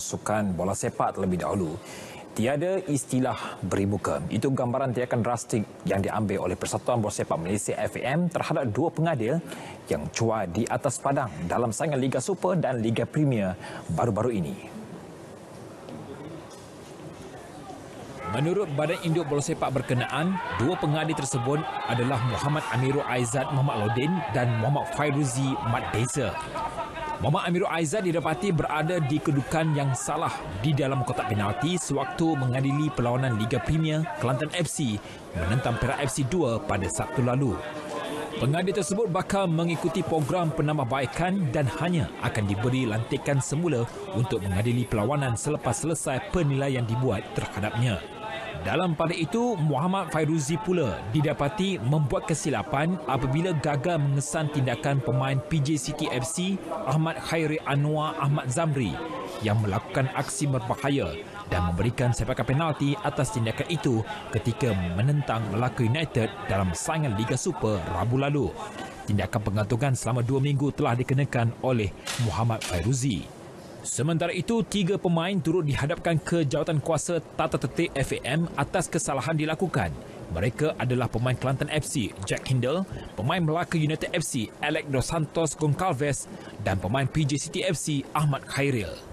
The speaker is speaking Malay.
sukan bola sepak terlebih dahulu. Tiada istilah beri muka. Itu gambaran tindakan drastik yang diambil oleh Persatuan Bola Sepak Malaysia FAM terhadap dua pengadil yang cuar di atas padang dalam saingan Liga Super dan Liga Premier baru-baru ini. Menurut Badan Induk Bola Sepak berkenaan, dua pengadil tersebut adalah Muhammad Amirul Aizat Muhammad Lodin dan Muhammad Fairuzi Mat Deza. Muhammad Amirul Aizat didapati berada di kedudukan yang salah di dalam kotak penalti sewaktu mengadili perlawanan Liga Premier Kelantan FC menentang Perak FC 2 pada Sabtu lalu. Pengadil tersebut bakal mengikuti program penambahbaikan dan hanya akan diberi lantikan semula untuk mengadili perlawanan selepas selesai penilaian dibuat terhadapnya. Dalam pada itu, Muhammad Fairuzi pula didapati membuat kesilapan apabila gagal mengesan tindakan pemain PJ City FC Ahmad Khairi Anwar Ahmad Zamri yang melakukan aksi berbahaya dan memberikan sepakan penalti atas tindakan itu ketika menentang Melaka United dalam saingan Liga Super Rabu lalu. Tindakan pengantungan selama 2 minggu telah dikenakan oleh Muhammad Fairuzi. Sementara itu, 3 pemain turut dihadapkan ke Jawatankuasa Tata Tertib FAM atas kesalahan dilakukan. Mereka adalah pemain Kelantan FC Jack Hindle, pemain Melaka United FC Alex Dos Santos Goncalves dan pemain PJ City FC Ahmad Khairil.